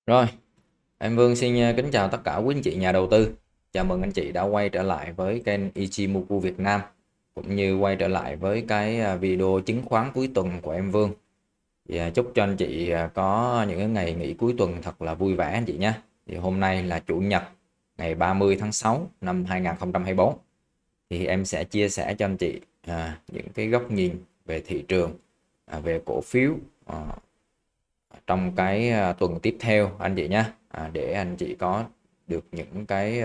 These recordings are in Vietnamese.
Rồi, em Vương xin kính chào tất cả quý anh chị nhà đầu tư. Chào mừng anh chị đã quay trở lại với kênh Ichimoku Việt Nam, cũng như quay trở lại với cái video chứng khoán cuối tuần của em Vương. Thì chúc cho anh chị có những cái ngày nghỉ cuối tuần thật là vui vẻ anh chị nhé. Thì hôm nay là Chủ nhật ngày 30 tháng 6 năm 2024. Thì em sẽ chia sẻ cho anh chị những cái góc nhìn về thị trường, về cổ phiếu trong cái tuần tiếp theo anh chị nhé, để anh chị có được những cái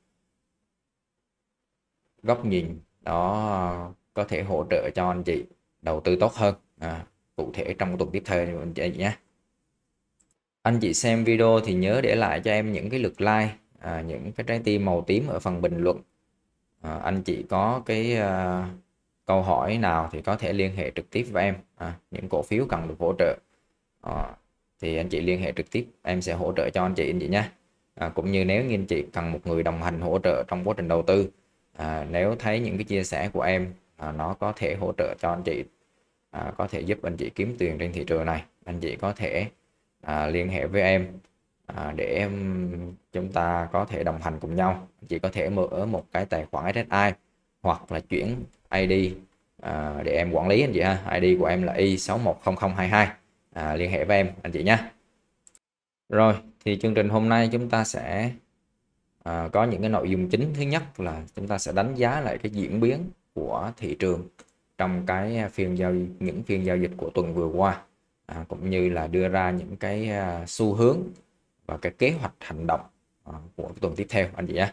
góc nhìn đó có thể hỗ trợ cho anh chị đầu tư tốt hơn cụ thể trong tuần tiếp theo anh chị nhé. Anh chị xem video thì nhớ để lại cho em những cái lượt like, những cái trái tim màu tím ở phần bình luận. Anh chị có cái câu hỏi nào thì có thể liên hệ trực tiếp với em, những cổ phiếu cần được hỗ trợ thì anh chị liên hệ trực tiếp, em sẽ hỗ trợ cho anh chị nhé. Cũng như nếu như anh chị cần một người đồng hành hỗ trợ trong quá trình đầu tư, nếu thấy những cái chia sẻ của em nó có thể hỗ trợ cho anh chị, có thể giúp anh chị kiếm tiền trên thị trường này, anh chị có thể liên hệ với em để chúng ta có thể đồng hành cùng nhau. Anh chị có thể mở một cái tài khoản SSI hoặc là chuyển ID để em quản lý anh chị ha. ID của em là Y610022. Liên hệ với em anh chị nhé. Rồi thì chương trình hôm nay chúng ta sẽ có những cái nội dung chính. Thứ nhất là chúng ta sẽ đánh giá lại cái diễn biến của thị trường trong cái những phiên giao dịch của tuần vừa qua, cũng như là đưa ra những cái xu hướng và cái kế hoạch hành động của tuần tiếp theo anh chị nhé.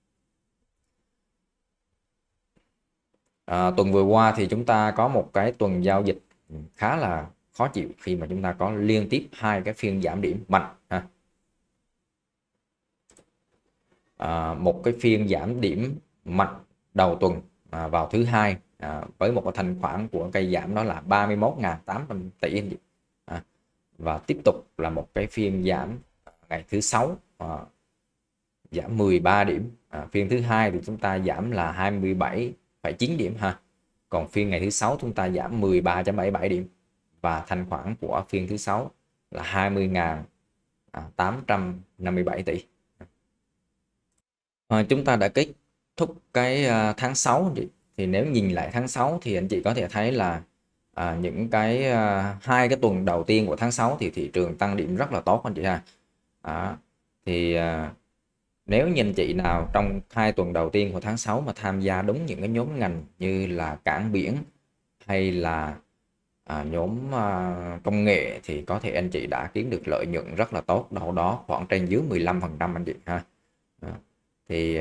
Tuần vừa qua thì chúng ta có một cái tuần giao dịch khá là khó chịu khi mà chúng ta có liên tiếp hai cái phiên giảm điểm mạnh một cái phiên giảm điểm mạnh đầu tuần vào thứ hai với một cái thanh khoản của cây giảm đó là 31.800 tỷ và tiếp tục là một cái phiên giảm ngày thứ sáu giảm 13 điểm. Phiên thứ hai thì chúng ta giảm là 27,9 điểm ha. Còn phiên ngày thứ sáu chúng ta giảm 13,77 điểm và thanh khoản của phiên thứ sáu là 20.857 tỷ. Chúng ta đã kết thúc cái tháng 6 thì nếu nhìn lại tháng 6 thì anh chị có thể thấy là những cái hai cái tuần đầu tiên của tháng 6 thì thị trường tăng điểm rất là tốt anh chị ha. Thì nếu như anh chị nào trong hai tuần đầu tiên của tháng 6 mà tham gia đúng những cái nhóm ngành như là cảng biển hay là nhóm công nghệ thì có thể anh chị đã kiếm được lợi nhuận rất là tốt, đâu đó khoảng trên dưới 15% anh chị ha. Thì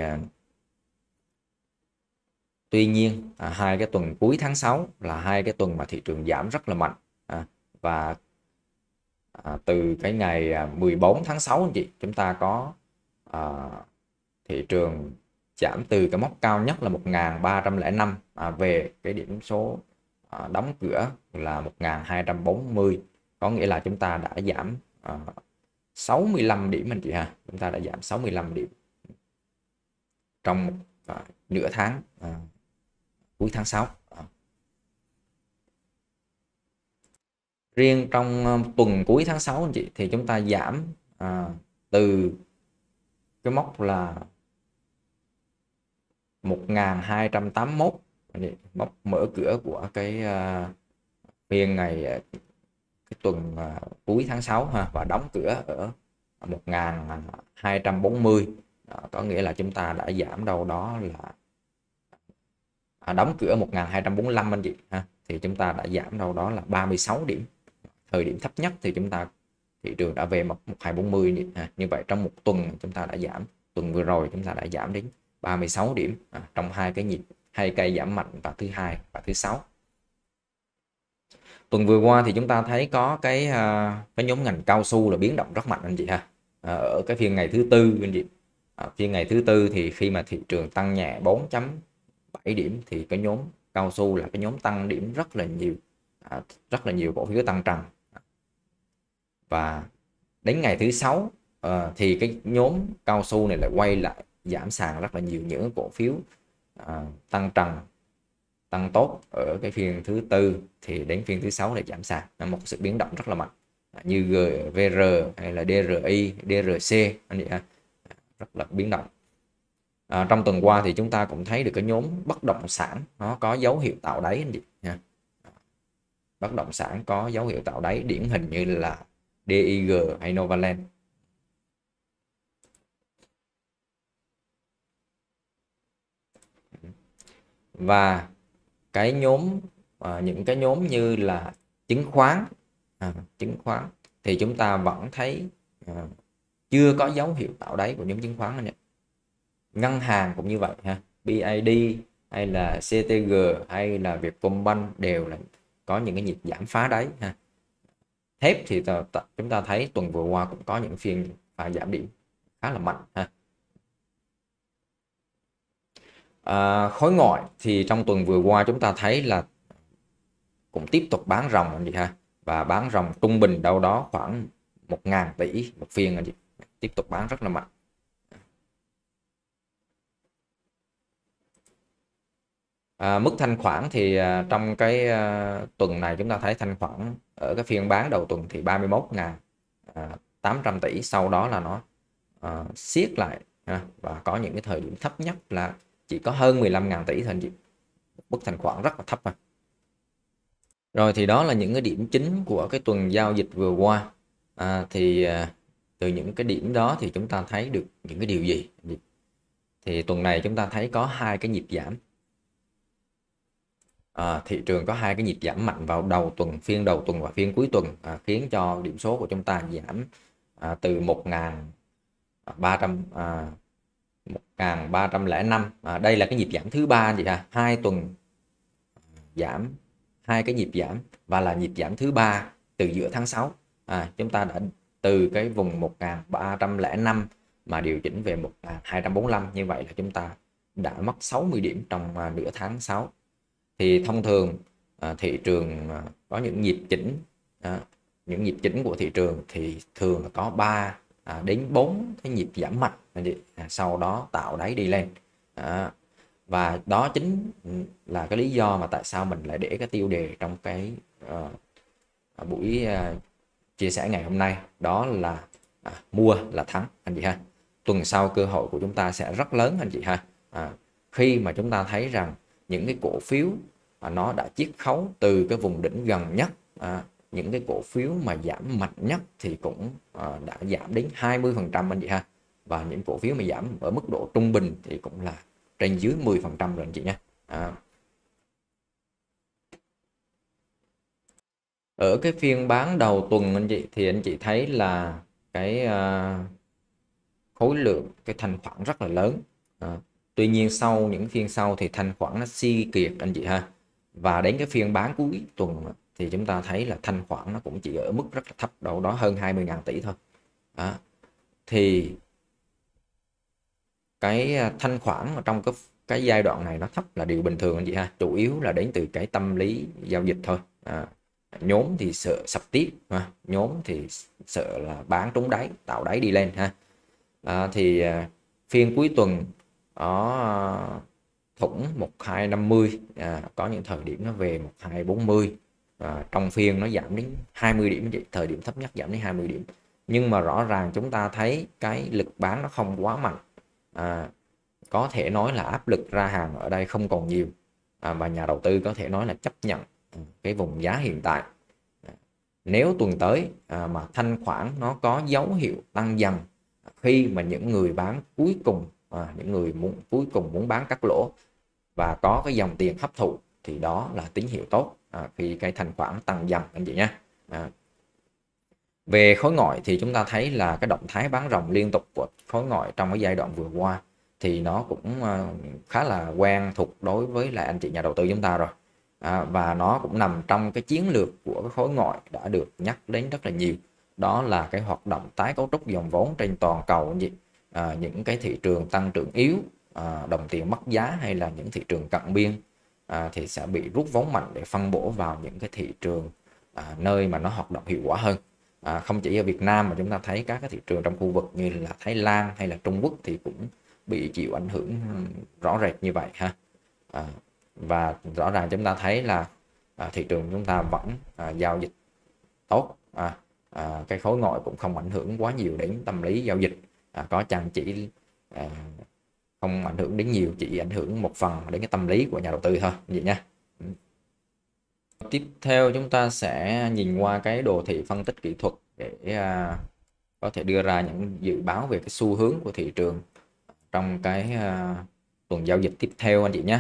tuy nhiên hai cái tuần cuối tháng 6 là hai cái tuần mà thị trường giảm rất là mạnh, và từ cái ngày 14 tháng 6 anh chị, chúng ta có thị trường giảm từ cái mốc cao nhất là 1.305 về cái điểm số đóng cửa là 1.240, có nghĩa là chúng ta đã giảm 65 điểm anh chị ha. Chúng ta đã giảm 65 điểm trong nửa tháng cuối tháng 6. Riêng trong tuần cuối tháng 6 anh chị thì chúng ta giảm từ cái mốc là 1.281, mốc mở cửa của cái phiên ngày cái tuần cuối tháng 6 ha, và đóng cửa ở 1.240. Có nghĩa là chúng ta đã giảm đâu đó là đóng cửa 1.245 anh chị ha, thì chúng ta đã giảm đâu đó là 36 điểm. Thời điểm thấp nhất thì thị trường đã về 1240 ha. Như vậy trong một tuần chúng ta đã giảm, tuần vừa rồi chúng ta đã giảm đến 36 điểm trong hai cái nhịp, hai cây giảm mạnh vào thứ hai và thứ sáu. Tuần vừa qua thì chúng ta thấy có cái nhóm ngành cao su là biến động rất mạnh anh chị ha. Ở cái phiên ngày thứ tư anh chị, phiên ngày thứ tư thì khi mà thị trường tăng nhẹ 4,7 điểm thì cái nhóm cao su là cái nhóm tăng điểm rất là nhiều cổ phiếu tăng trần. Và đến ngày thứ sáu thì cái nhóm cao su này lại quay lại giảm sàn rất là nhiều, những cổ phiếu tăng trần tăng tốt ở cái phiên thứ tư thì đến phiên thứ sáu lại giảm sàn, là một sự biến động rất là mạnh. như GVR hay là DRI, DRC anh chị ha, rất là biến động. Trong tuần qua thì chúng ta cũng thấy được cái nhóm bất động sản nó có dấu hiệu tạo đáy anh chị nha. Bất động sản có dấu hiệu tạo đáy, điển hình như là DIG hay Novaland. Và cái nhóm những cái nhóm như là chứng khoán, thì chúng ta vẫn thấy chưa có dấu hiệu tạo đáy của nhóm chứng khoán anh nhé. Ngân hàng cũng như vậy ha, BID hay là CTG hay là Vietcombank đều là có những cái nhịp giảm phá đáy ha. Thép thì chúng ta thấy tuần vừa qua cũng có những phiên giảm điểm khá là mạnh ha. Khối ngoại thì trong tuần vừa qua chúng ta thấy là cũng tiếp tục bán ròng anh chị ha, và bán ròng trung bình đâu đó khoảng 1.000 tỷ một phiên anh chị, tiếp tục bán rất là mạnh. Mức thanh khoản thì trong cái tuần này chúng ta thấy thanh khoản ở cái phiên bán đầu tuần thì 31.800 tỷ, sau đó là nó siết lại và có những cái thời điểm thấp nhất là chỉ có hơn 15.000 tỷ thôi anh chị, mức thanh khoản rất là thấp. Rồi thì đó là những cái điểm chính của cái tuần giao dịch vừa qua. Từ những cái điểm đó thì chúng ta thấy được những cái điều gì? Thì tuần này chúng ta thấy có hai cái nhịp giảm. Thị trường có hai cái nhịp giảm mạnh vào đầu tuần, phiên đầu tuần và phiên cuối tuần, khiến cho điểm số của chúng ta giảm từ 1.305. Đây là cái nhịp giảm thứ ba vậy ha, 2 tuần giảm, hai cái nhịp giảm và là nhịp giảm thứ ba từ giữa tháng 6. Chúng ta đã từ cái vùng 1.305 mà điều chỉnh về 1.245, như vậy là chúng ta đã mất 60 điểm trong nửa tháng 6. Thì thông thường thị trường có những nhịp chỉnh, những nhịp chỉnh của thị trường thì thường là có 3 đến 4 cái nhịp giảm mạnh, sau đó tạo đáy đi lên. Và đó chính là cái lý do mà tại sao mình lại để cái tiêu đề trong cái buổi chia sẻ ngày hôm nay, đó là mua là thắng anh chị ha. Tuần sau cơ hội của chúng ta sẽ rất lớn anh chị ha. Khi mà chúng ta thấy rằng những cái cổ phiếu nó đã chiết khấu từ cái vùng đỉnh gần nhất, những cái cổ phiếu mà giảm mạnh nhất thì cũng đã giảm đến 20% anh chị ha, và những cổ phiếu mà giảm ở mức độ trung bình thì cũng là trên dưới 10% rồi anh chị nhé. Ở cái phiên bán đầu tuần anh chị thì anh chị thấy là cái khối lượng cái thanh khoản rất là lớn. Tuy nhiên sau những phiên sau thì thanh khoản nó suy kiệt anh chị ha, và đến cái phiên bán cuối tuần thì chúng ta thấy là thanh khoản nó cũng chỉ ở mức rất là thấp, đâu đó hơn 20.000 tỷ thôi. Thì cái thanh khoản ở trong cái giai đoạn này nó thấp là điều bình thường anh chị ha, chủ yếu là đến từ cái tâm lý giao dịch thôi. Nhóm thì sợ sập tiếp, nhóm thì sợ là bán trúng đáy, tạo đáy đi lên ha. Phiên cuối tuần có thủng 1250, có những thời điểm nó về 1240, trong phiên nó giảm đến 20 điểm, thời điểm thấp nhất giảm đến 20 điểm. Nhưng mà rõ ràng chúng ta thấy cái lực bán nó không quá mạnh, có thể nói là áp lực ra hàng ở đây không còn nhiều, và nhà đầu tư có thể nói là chấp nhận cái vùng giá hiện tại. Nếu tuần tới mà thanh khoản nó có dấu hiệu tăng dần, khi mà những người bán cuối cùng, những người cuối cùng muốn bán cắt lỗ và có cái dòng tiền hấp thụ, thì đó là tín hiệu tốt khi cái thanh khoản tăng dần anh chị nhé. Về khối ngoại thì chúng ta thấy là cái động thái bán ròng liên tục của khối ngoại trong cái giai đoạn vừa qua thì nó cũng khá là quen thuộc đối với lại anh chị nhà đầu tư chúng ta rồi. Và nó cũng nằm trong cái chiến lược của cái khối ngoại đã được nhắc đến rất là nhiều, đó là cái hoạt động tái cấu trúc dòng vốn trên toàn cầu anh chị. Những cái thị trường tăng trưởng yếu, đồng tiền mất giá hay là những thị trường cận biên thì sẽ bị rút vốn mạnh để phân bổ vào những cái thị trường nơi mà nó hoạt động hiệu quả hơn. Không chỉ ở Việt Nam mà chúng ta thấy các cái thị trường trong khu vực như là Thái Lan hay là Trung Quốc thì cũng bị chịu ảnh hưởng rõ rệt như vậy ha. Và rõ ràng chúng ta thấy là thị trường chúng ta vẫn giao dịch tốt, cái khối ngoại cũng không ảnh hưởng quá nhiều đến tâm lý giao dịch, có chăng chỉ không ảnh hưởng đến nhiều, chỉ ảnh hưởng một phần đến cái tâm lý của nhà đầu tư thôi vậy nha. Tiếp theo chúng ta sẽ nhìn qua cái đồ thị phân tích kỹ thuật để có thể đưa ra những dự báo về cái xu hướng của thị trường trong cái tuần giao dịch tiếp theo anh chị nhé.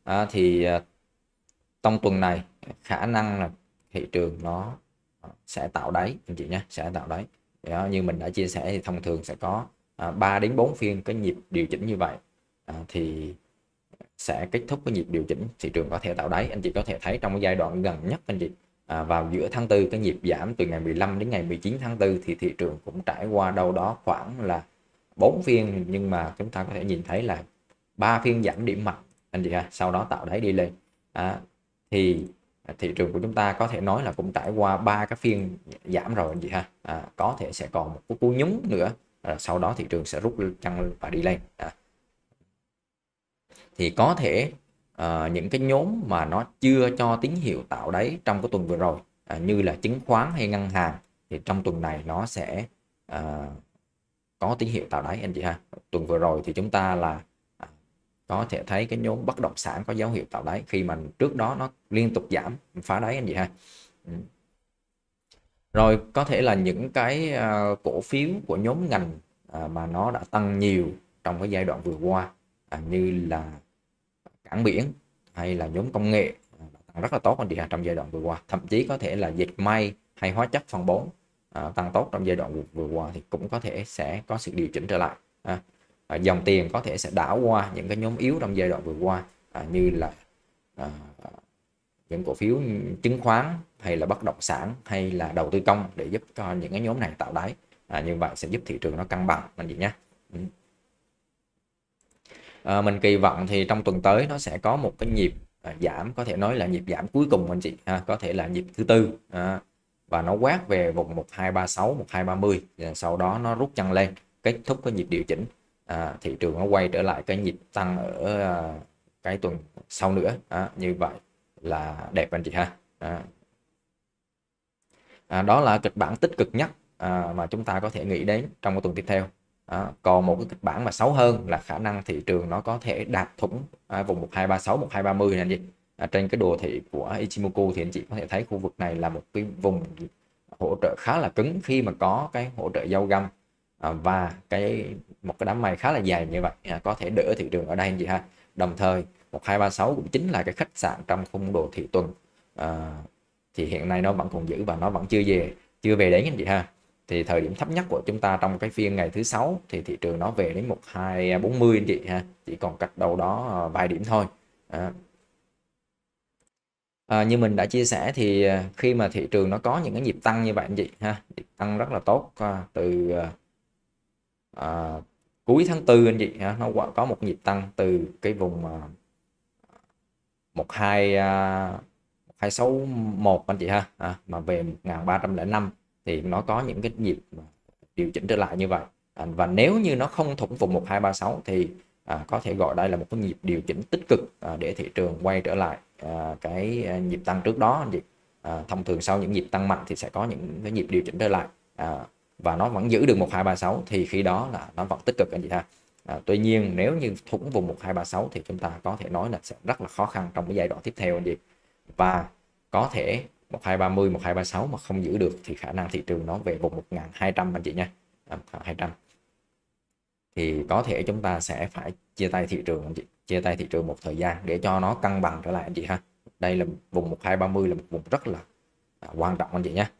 Trong tuần này khả năng là thị trường nó sẽ tạo đáy anh chị nhé, sẽ tạo đáy. Đó, như mình đã chia sẻ thì thông thường sẽ có 3 đến 4 phiên cái nhịp điều chỉnh như vậy, thì sẽ kết thúc cái nhịp điều chỉnh, thị trường có thể tạo đáy. Anh chị có thể thấy trong cái giai đoạn gần nhất anh chị, vào giữa tháng 4 cái nhịp giảm từ ngày 15 đến ngày 19 tháng 4 thì thị trường cũng trải qua đâu đó khoảng là 4 phiên, nhưng mà chúng ta có thể nhìn thấy là 3 phiên giảm điểm mạnh anh chị ha, sau đó tạo đáy đi lên. Thì thị trường của chúng ta có thể nói là cũng trải qua 3 cái phiên giảm rồi anh chị ha, có thể sẽ còn một cú nhúng nữa, sau đó thị trường sẽ rút chân và đi lên. Thì có thể những cái nhóm mà nó chưa cho tín hiệu tạo đáy trong cái tuần vừa rồi, như là chứng khoán hay ngân hàng, thì trong tuần này nó sẽ có tín hiệu tạo đáy anh chị ha. Tuần vừa rồi thì chúng ta là có thể thấy cái nhóm bất động sản có dấu hiệu tạo đáy khi mà trước đó nó liên tục giảm phá đáy anh chị ha. Rồi có thể là những cái cổ phiếu của nhóm ngành mà nó đã tăng nhiều trong cái giai đoạn vừa qua, như là cảng biển hay là nhóm công nghệ tăng rất là tốt anh chị trong giai đoạn vừa qua, thậm chí có thể là dệt may hay hóa chất phân bón tăng tốt trong giai đoạn vừa qua, thì cũng có thể sẽ có sự điều chỉnh trở lại. Dòng tiền có thể sẽ đảo qua những cái nhóm yếu trong giai đoạn vừa qua, như là những cổ phiếu chứng khoán hay là bất động sản hay là đầu tư công, để giúp cho những cái nhóm này tạo đáy. Như vậy sẽ giúp thị trường nó cân bằng anh chị nhé. Mình kỳ vọng thì trong tuần tới nó sẽ có một cái nhịp giảm, có thể nói là nhịp giảm cuối cùng anh chị ha, có thể là nhịp thứ tư, và nó quét về vùng 1236 1230, sau đó nó rút chân lên kết thúc cái nhịp điều chỉnh, thị trường nó quay trở lại cái nhịp tăng ở cái tuần sau nữa. Như vậy là đẹp anh chị ha. Đó là kịch bản tích cực nhất mà chúng ta có thể nghĩ đến trong cái tuần tiếp theo. Còn một cái kịch bản mà xấu hơn là khả năng thị trường nó có thể đạp thủng vùng 1236 1230 này anh chị. Trên cái đồ thị của Ichimoku thì anh chị có thể thấy khu vực này là một cái vùng hỗ trợ khá là cứng khi mà có cái hỗ trợ dao găm, và một cái đám mây khá là dài như vậy, có thể đỡ thị trường ở đây anh chị ha. Đồng thời 1236 cũng chính là cái khách sạn trong khung đồ thị tuần, thì hiện nay nó vẫn còn giữ và nó vẫn chưa về đến anh chị ha. Thì thời điểm thấp nhất của chúng ta trong cái phiên ngày thứ sáu thì thị trường nó về đến 1240 anh chị ha, chỉ còn cách đâu đó vài điểm thôi. Như mình đã chia sẻ thì khi mà thị trường nó có những cái nhịp tăng như vậy anh chị ha, nhịp tăng rất là tốt từ cuối tháng 4 anh chị ha, nó có một nhịp tăng từ cái vùng 1261 anh chị ha, mà về 1305 thì nó có những cái nhịp điều chỉnh trở lại như vậy. Và nếu như nó không thủng vùng 1236 thì có thể gọi đây là một cái nhịp điều chỉnh tích cực để thị trường quay trở lại cái nhịp tăng trước đó anh chị. Thông thường sau những nhịp tăng mạnh thì sẽ có những cái nhịp điều chỉnh trở lại, và nó vẫn giữ được 1236 thì khi đó là nó vẫn tích cực anh chị ha. Tuy nhiên nếu như thủng vùng 1236 thì chúng ta có thể nói là sẽ rất là khó khăn trong cái giai đoạn tiếp theo anh chị. Và có thể 1230 1236 mà không giữ được thì khả năng thị trường nó về vùng 1200 anh chị nha. 1200 thì có thể chúng ta sẽ phải chia tay thị trường anh chị, chia tay thị trường một thời gian để cho nó cân bằng trở lại anh chị ha. Đây là vùng 1230 là một vùng rất là quan trọng anh chị nhé.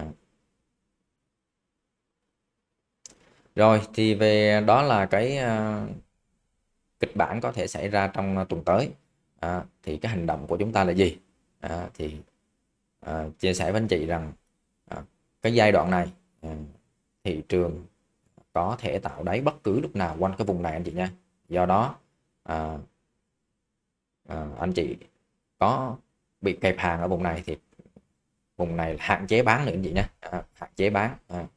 Rồi thì về đó là cái kịch bản có thể xảy ra trong tuần tới. Thì cái hành động của chúng ta là gì? Thì chia sẻ với anh chị rằng cái giai đoạn này thị trường có thể tạo đáy bất cứ lúc nào quanh cái vùng này anh chị nha. Do đó anh chị có bị kẹp hàng ở vùng này thì vùng này hạn chế bán nữa anh chị nhé, hạn chế bán.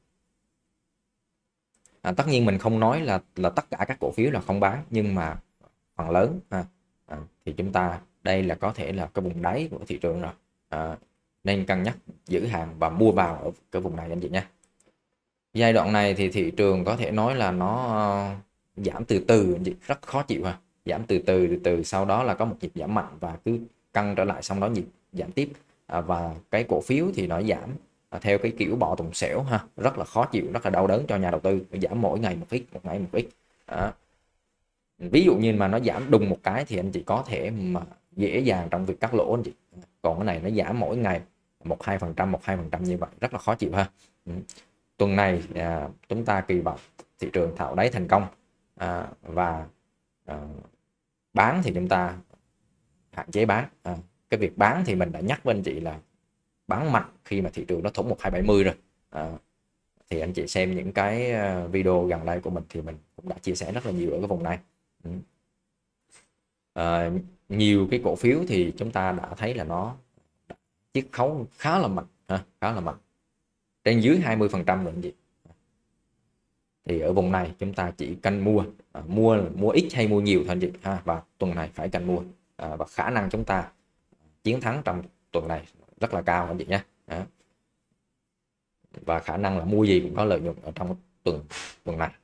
Tất nhiên mình không nói là tất cả các cổ phiếu là không bán, nhưng mà phần lớn thì chúng ta đây là có thể là cái vùng đáy của thị trường rồi. nên cân nhắc giữ hàng và mua vào ở cái vùng này anh chị nha. Giai đoạn này thì thị trường có thể nói là nó giảm từ từ anh chị, rất khó chịu ha. Giảm từ từ sau đó là có một nhịp giảm mạnh và cứ căng trở lại, xong đó nhịp giảm tiếp. Và cái cổ phiếu thì nó giảm theo cái kiểu bò tùng xẻo ha, rất là khó chịu, rất là đau đớn cho nhà đầu tư, giảm mỗi ngày một ít, một ngày một ít. Ví dụ như mà nó giảm đùng một cái thì anh chị có thể mà dễ dàng trong việc cắt lỗ anh chị. Còn cái này nó giảm mỗi ngày 1-2%, 1-2% như vậy rất là khó chịu ha. Tuần này chúng ta kỳ vọng thị trường tháo đáy thành công, và bán thì chúng ta hạn chế bán. Cái việc bán thì mình đã nhắc với anh chị là bán mạnh khi mà thị trường nó thủng 1270 rồi. Thì anh chị xem những cái video gần đây của mình thì mình cũng đã chia sẻ rất là nhiều ở cái vùng này. Nhiều cái cổ phiếu thì chúng ta đã thấy là nó chiết khấu khá là mạnh, khá là mạnh, trên dưới 20% rồi anh chị. Thì ở vùng này chúng ta chỉ canh mua ít hay mua nhiều thôi anh chị ha, và tuần này phải canh mua, và khả năng chúng ta chiến thắng trong tuần này rất là cao anh chị nhé. Và khả năng là mua gì cũng có lợi nhuận ở trong tuần này.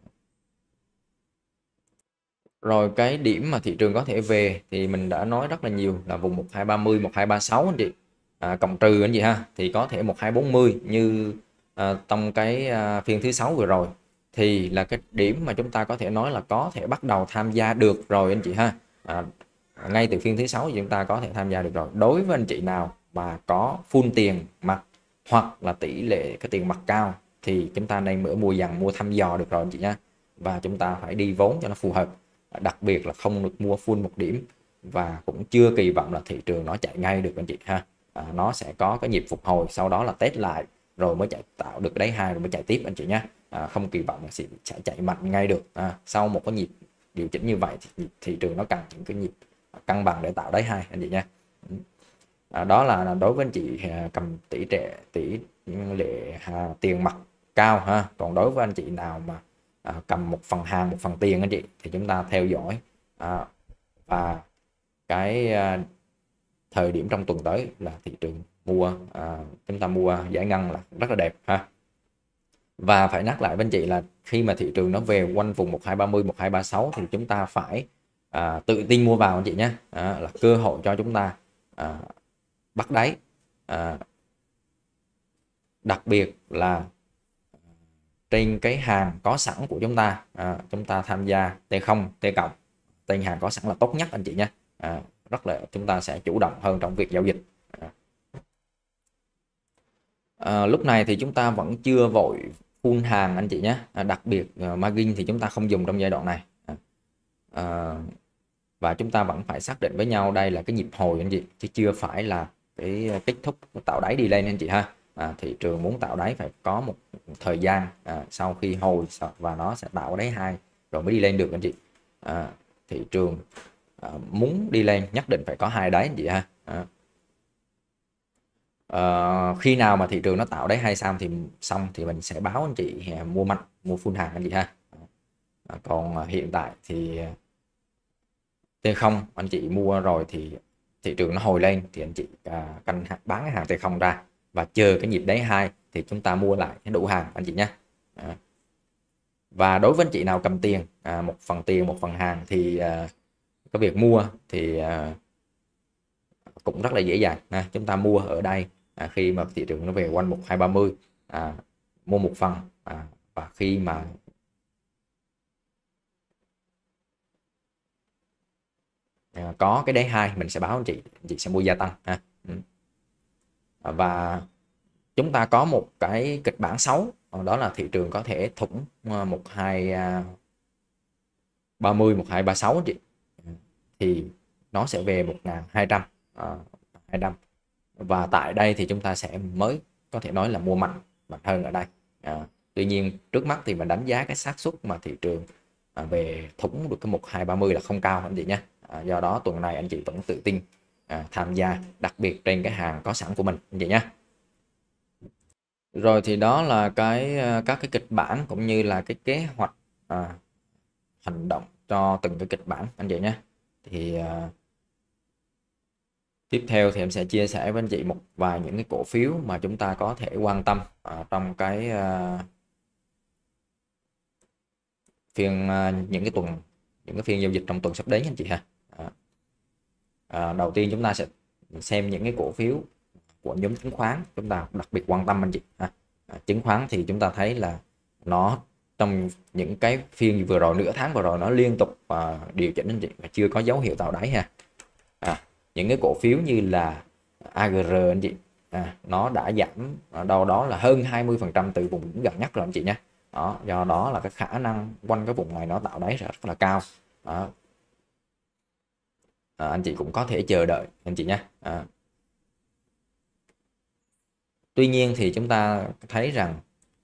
Rồi cái điểm mà thị trường có thể về thì mình đã nói rất là nhiều là vùng 1230, 1236 anh chị. Cộng trừ anh chị ha, thì có thể 1240 như trong cái phiên thứ 6 vừa rồi, thì là cái điểm mà chúng ta có thể nói là có thể bắt đầu tham gia được rồi anh chị ha. Ngay từ phiên thứ 6 thì chúng ta có thể tham gia được rồi. Đối với anh chị nào mà có full tiền mặt hoặc là tỷ lệ cái tiền mặt cao thì chúng ta nên mua dần, mua thăm dò được rồi anh chị nha. Và chúng ta phải đi vốn cho nó phù hợp, đặc biệt là không được mua full một điểm, và cũng chưa kỳ vọng là thị trường nó chạy ngay được anh chị ha. Nó sẽ có cái nhịp phục hồi, sau đó là test lại rồi mới tạo được đáy 2 rồi mới chạy tiếp anh chị nhé. Không kỳ vọng là sẽ chạy mạnh ngay được. Sau một cái nhịp điều chỉnh như vậy thì thị trường nó cần những cái nhịp cân bằng để tạo đáy 2 anh chị nha. Đó là đối với anh chị cầm tỷ lệ tiền mặt cao ha. Còn đối với anh chị nào mà cầm một phần hàng một phần tiền anh chị thì chúng ta theo dõi, và cái thời điểm trong tuần tới là thị trường mua, chúng ta mua giải ngân là rất là đẹp ha. Và phải nhắc lại với anh chị là khi mà thị trường nó về quanh vùng 1230, 1236 thì chúng ta phải tự tin mua vào anh chị nhé. Là cơ hội cho chúng ta bắt đáy, đặc biệt là trên cái hàng có sẵn của chúng ta tham gia T0, T cộng, trên hàng có sẵn là tốt nhất anh chị nhé. Rất là chúng ta sẽ chủ động hơn trong việc giao dịch. Lúc này thì chúng ta vẫn chưa vội full hàng anh chị nhé. Đặc biệt margin thì chúng ta không dùng trong giai đoạn này. Và chúng ta vẫn phải xác định với nhau đây là cái nhịp hồi anh chị, chứ chưa phải là cái kết thúc tạo đáy đi lên anh chị ha. Thị trường muốn tạo đáy phải có một thời gian sau khi hồi và nó sẽ tạo đáy 2 rồi mới đi lên được anh chị. Thị trường muốn đi lên nhất định phải có 2 đáy anh chị ha. Khi nào mà thị trường nó tạo đáy 2 xong thì mình sẽ báo anh chị mua mạnh, mua full hàng anh chị ha. Còn hiện tại thì T0 anh chị mua rồi thì thị trường nó hồi lên thì anh chị canh bán cái hàng T0 ra và chờ cái nhịp đáy 2 thì chúng ta mua lại cái đủ hàng anh chị nhé. Và đối với anh chị nào cầm tiền, một phần tiền một phần hàng thì cái việc mua thì cũng rất là dễ dàng. Chúng ta mua ở đây khi mà thị trường nó về quanh 1230, mua một phần, và khi mà có cái đáy 2 mình sẽ báo anh chị sẽ mua gia tăng ha. Và chúng ta có một cái kịch bản xấu, đó là thị trường có thể thủng 1230, 1236 chị, thì nó sẽ về 1200, và tại đây thì chúng ta sẽ mới có thể nói là mua mạnh hơn ở đây. Tuy nhiên trước mắt thì mình đánh giá cái xác suất mà thị trường về thủng được cái 1230 là không cao anh chị nhé. Do đó tuần này anh chị vẫn tự tin tham gia, đặc biệt trên cái hàng có sẵn của mình anh chị nhé. Rồi thì đó là các cái kịch bản cũng như là cái kế hoạch hành động cho từng cái kịch bản anh chị nhé. Thì Tiếp theo thì em sẽ chia sẻ với anh chị một vài những cái cổ phiếu mà chúng ta có thể quan tâm trong cái những cái phiên giao dịch trong tuần sắp đến anh chị ha. Đầu tiên chúng ta sẽ xem những cái cổ phiếu của nhóm chứng khoán chúng ta đặc biệt quan tâm anh chị ha. Chứng khoán thì chúng ta thấy là nó trong những cái phiên vừa rồi, nửa tháng vừa rồi, nó liên tục điều chỉnh anh chị và chưa có dấu hiệu tạo đáy ha. Những cái cổ phiếu như là AGR anh chị, nó đã giảm đâu đó là hơn 20% từ vùng đỉnh gần nhất rồi anh chị nhé. Đó, do đó là cái khả năng quanh cái vùng này nó tạo đáy rất là cao. Đó. Anh chị cũng có thể chờ đợi anh chị nhé. Tuy nhiên thì chúng ta thấy rằng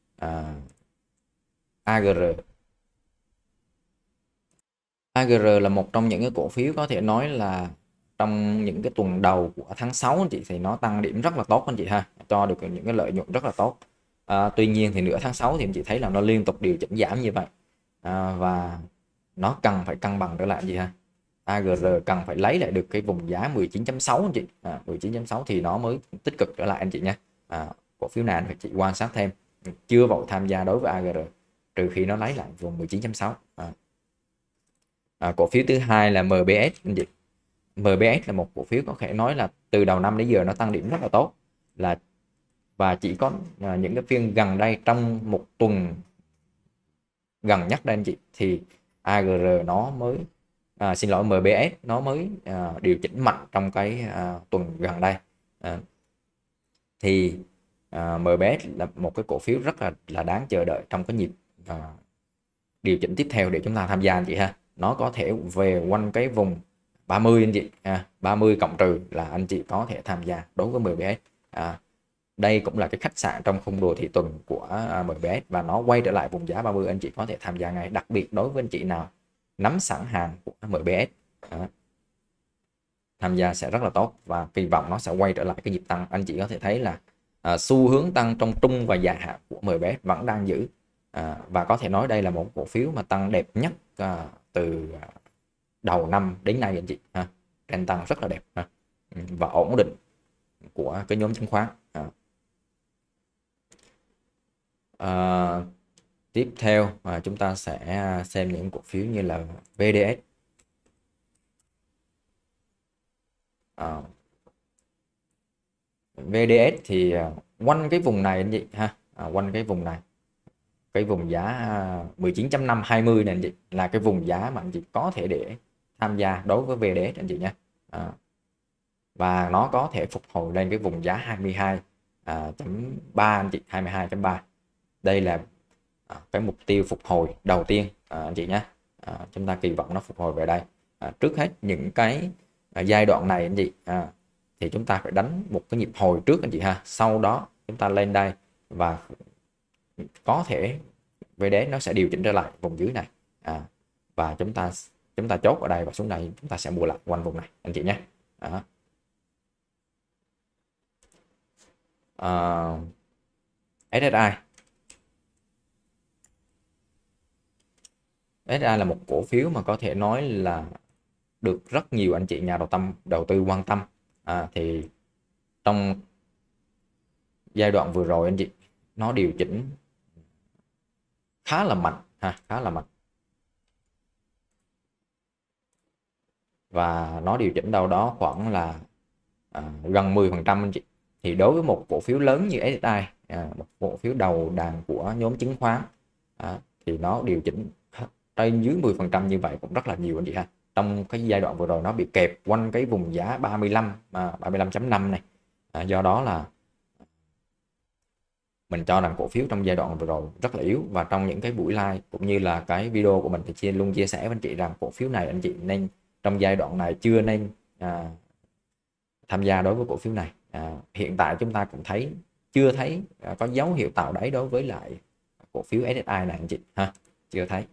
AGR là một trong những cái cổ phiếu có thể nói là trong những cái tuần đầu của tháng 6 anh chị thì nó tăng điểm rất là tốt anh chị ha, cho được những cái lợi nhuận rất là tốt. Tuy nhiên thì nửa tháng 6 thì anh chị thấy là nó liên tục điều chỉnh giảm như vậy, và nó cần phải cân bằng trở lại anh chị ha. AGR cần phải lấy lại được cái vùng giá 19.6 anh chị, 19.6 thì nó mới tích cực trở lại anh chị nhé. Cổ phiếu này anh phải chị quan sát thêm, chưa vội tham gia đối với AGR trừ khi nó lấy lại vùng 19.6. Cổ phiếu thứ hai là MBS anh chị. MBS là một cổ phiếu có thể nói là từ đầu năm đến giờ nó tăng điểm rất là tốt, và chỉ có những cái phiên gần đây trong một tuần gần nhất đây anh chị thì AGR nó mới MBS nó mới điều chỉnh mạnh trong cái tuần gần đây. Thì MBS là một cái cổ phiếu rất là đáng chờ đợi trong cái nhịp điều chỉnh tiếp theo để chúng ta tham gia anh chị ha. Nó có thể về quanh cái vùng 30 anh chị, 30 cộng trừ là anh chị có thể tham gia đối với MBS. Đây cũng là cái khách sạn trong khung đồ thị tuần của MBS và nó quay trở lại vùng giá 30, anh chị có thể tham gia ngay, đặc biệt đối với anh chị nào nắm sẵn hàng của MBS, tham gia sẽ rất là tốt và kỳ vọng nó sẽ quay trở lại cái nhịp tăng. Anh chị có thể thấy là xu hướng tăng trong trung và dài hạn của MBS vẫn đang giữ, và có thể nói đây là một cổ phiếu mà tăng đẹp nhất từ đầu năm đến nay anh chị ha. Trend tăng rất là đẹp và ổn định của cái nhóm chứng khoán. Tiếp theo chúng ta sẽ xem những cổ phiếu như là VDS. VDS thì quanh cái vùng này anh chị ha, quanh cái vùng này, cái vùng giá 19.5 20 này anh chị là cái vùng giá mà anh chị có thể để tham gia đối với VDS anh chị nhé. Và nó có thể phục hồi lên cái vùng giá 22.3 anh chị, 22.3. Đây là cái mục tiêu phục hồi đầu tiên anh chị nhé. Chúng ta kỳ vọng nó phục hồi về đây. Trước hết những cái giai đoạn này anh chị thì chúng ta phải đánh một cái nhịp hồi trước anh chị ha, sau đó chúng ta lên đây và có thể VDS nó sẽ điều chỉnh trở lại vùng dưới này, và chúng ta chốt ở đây và xuống đây chúng ta sẽ mua lại quanh vùng này anh chị nhé. SSI là một cổ phiếu mà có thể nói là được rất nhiều anh chị nhà đầu tư quan tâm. Thì trong giai đoạn vừa rồi anh chị nó điều chỉnh khá là mạnh khá là mạnh, và nó điều chỉnh đâu đó khoảng là gần 10% anh chị. Thì đối với một cổ phiếu lớn như SSI, một cổ phiếu đầu đàn của nhóm chứng khoán, thì nó điều chỉnh trên dưới 10% như vậy cũng rất là nhiều anh chị ha. Trong cái giai đoạn vừa rồi nó bị kẹp quanh cái vùng giá 35.5 này, do đó là mình cho rằng cổ phiếu trong giai đoạn vừa rồi rất là yếu. Và trong những cái buổi live cũng như là cái video của mình thì luôn chia sẻ với anh chị rằng cổ phiếu này anh chị nên trong giai đoạn này chưa nên tham gia đối với cổ phiếu này. Hiện tại chúng ta cũng chưa thấy có dấu hiệu tạo đáy đối với lại cổ phiếu SSI này anh chị ha, chưa thấy,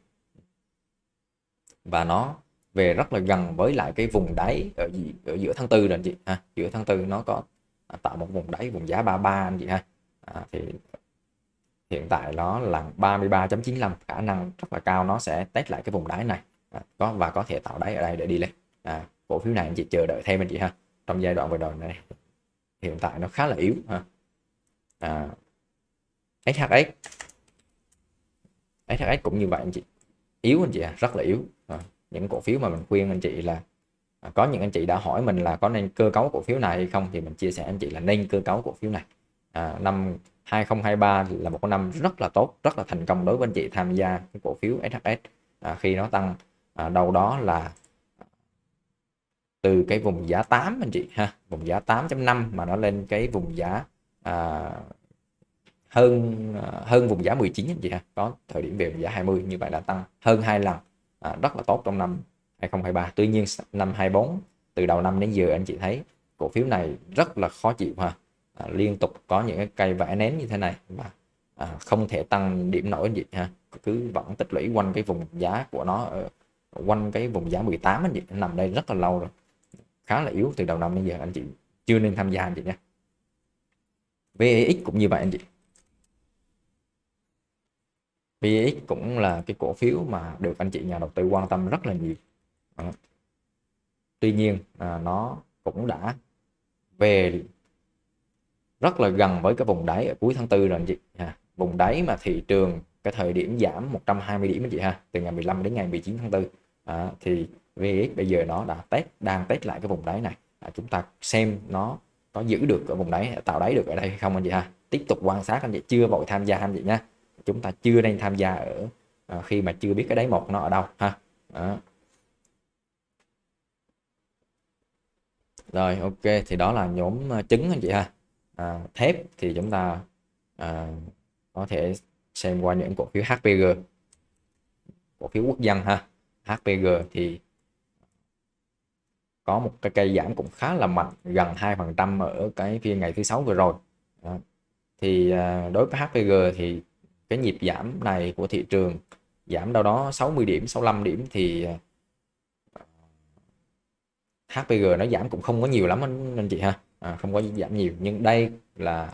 và nó về rất là gần với lại cái vùng đáy ở giữa tháng 4 rồi anh chị ha. Giữa tháng 4 nó có tạo một vùng đáy, vùng giá 33 anh chị ha. Thì hiện tại nó là 33.95, khả năng rất là cao nó sẽ test lại cái vùng đáy này và có thể tạo đáy ở đây để đi lên. Cổ phiếu này anh chị chờ đợi thêm anh chị ha. trong giai đoạn vừa rồi này hiện tại nó khá là yếu ha. SHS cũng như vậy anh chị, yếu anh chị rất là yếu. Những cổ phiếu mà mình khuyên anh chị là có những anh chị đã hỏi mình là có nên cơ cấu cổ phiếu này hay không, thì mình chia sẻ anh chị là nên cơ cấu cổ phiếu này. Năm 2023 là một năm rất là tốt, rất là thành công đối với anh chị tham gia cái cổ phiếu SHS khi nó tăng đâu đó là từ cái vùng giá 8 anh chị ha, vùng giá 8.5 mà nó lên cái vùng giá hơn vùng giá 19 anh chị ha, có thời điểm về vùng giá 20, như vậy đã tăng hơn 2 lần, rất là tốt trong năm 2023. Tuy nhiên năm 24 từ đầu năm đến giờ anh chị thấy cổ phiếu này rất là khó chịu ha, liên tục có những cái cây vẽ nến như thế này và không thể tăng điểm nổi anh chị ha, cứ vẫn tích lũy quanh cái vùng giá của nó ở quanh cái vùng giá 18 anh chị, nằm đây rất là lâu rồi, khá là yếu từ đầu năm đến giờ, anh chị chưa nên tham gia anh chị nha. VEX cũng như vậy anh chị. VEX cũng là cái cổ phiếu mà được anh chị nhà đầu tư quan tâm rất là nhiều. Tuy nhiên nó cũng đã về rất là gần với cái vùng đáy ở cuối tháng 4 rồi anh chị. Vùng đáy mà thị trường cái thời điểm giảm 120 điểm anh chị ha, từ ngày 15 đến ngày 19 tháng 4. Thì VX bây giờ nó đang test lại cái vùng đáy này. Chúng ta xem nó có giữ được ở vùng đáy, tạo đáy được ở đây hay không anh chị ha. Tiếp tục quan sát anh chị, chưa vội tham gia anh chị nha. Chúng ta chưa nên tham gia ở khi mà chưa biết cái đáy một nó ở đâu ha. Rồi ok, thì đó là nhóm trứng anh chị ha. Thép thì chúng ta có thể xem qua những cổ phiếu HPG, cổ phiếu quốc dân ha. HPG thì có một cái cây giảm cũng khá là mạnh, gần 2% ở cái phiên ngày thứ Sáu vừa rồi. Thì đối với HPG thì cái nhịp giảm này của thị trường giảm đâu đó 60 điểm, 65 điểm thì HPG nó giảm cũng không có nhiều lắm anh chị ha, không có giảm nhiều, nhưng đây là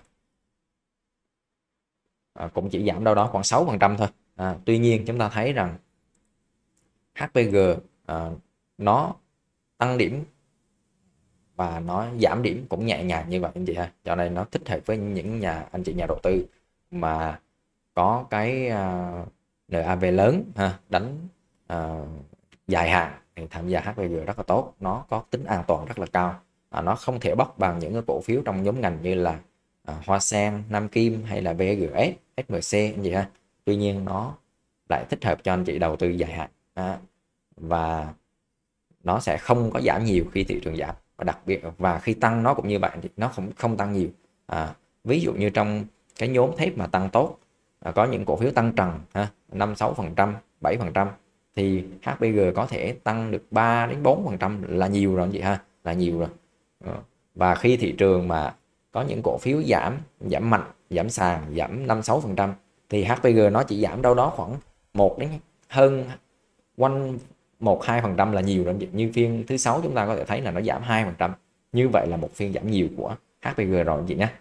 cũng chỉ giảm đâu đó khoảng 6% thôi. Tuy nhiên chúng ta thấy rằng HPG nó tăng điểm và nó giảm điểm cũng nhẹ nhàng như vậy anh chị ha, cho nên nó thích hợp với những anh chị nhà đầu tư mà có cái NAV lớn ha, đánh dài hạn thì tham gia HPG rất là tốt, nó có tính an toàn rất là cao. Nó không thể bóc bằng những cái cổ phiếu trong nhóm ngành như là Hoa Sen, Nam Kim hay là VGS, SMC anh chị ha. Tuy nhiên nó lại thích hợp cho anh chị đầu tư dài hạn và nó sẽ không có giảm nhiều khi thị trường giảm, và đặc biệt và khi tăng nó cũng như vậy thì nó không tăng nhiều. Ví dụ như trong cái nhóm thép mà tăng tốt, có những cổ phiếu tăng trần 5-6%, 7%, thì HPG có thể tăng được 3 đến 4% là nhiều rồi anh chị ha, là nhiều rồi. Và khi thị trường mà có những cổ phiếu giảm mạnh, giảm sàn, giảm 5-6%, thì HPG nó chỉ giảm đâu đó khoảng 1 đến hơn quanh 1-2% là nhiều rồi. Như phiên thứ Sáu chúng ta có thể thấy là nó giảm 2%, như vậy là một phiên giảm nhiều của HPG rồi anh chị nhé.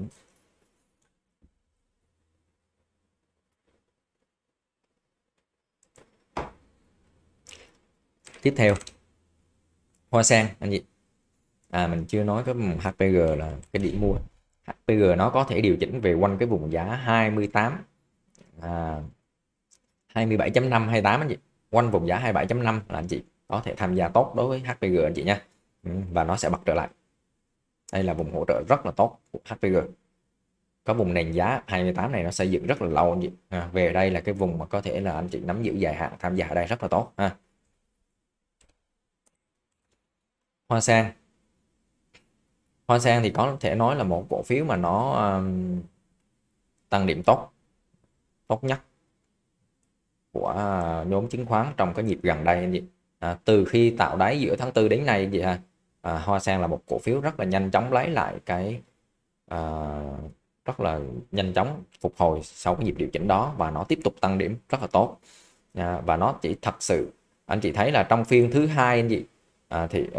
Tiếp theo Hoa Sen anh chị. Mình chưa nói cái vùng HPG là cái điểm mua. HPG nó có thể điều chỉnh về quanh cái vùng giá 28 27.5 28 anh chị. Quanh vùng giá 27.5 là anh chị có thể tham gia tốt đối với HPG anh chị nha. Và nó sẽ bật trở lại. Đây là vùng hỗ trợ rất là tốt của HPG. Có vùng nền giá 28 này nó xây dựng rất là lâu anh chị. Về đây là cái vùng mà có thể là anh chị nắm giữ dài hạn, tham gia ở đây rất là tốt ha. Hoa Sen thì có thể nói là một cổ phiếu mà nó tăng điểm tốt nhất của nhóm chứng khoán trong cái nhịp gần đây anh chị. Từ khi tạo đáy giữa tháng 4 đến nay anh chị ha, Hoa Sen là một cổ phiếu rất là nhanh chóng lấy lại cái rất là nhanh chóng phục hồi sau cái nhịp điều chỉnh đó, và nó tiếp tục tăng điểm rất là tốt. Và nó chỉ thật sự anh chị thấy là trong phiên thứ hai anh chị thì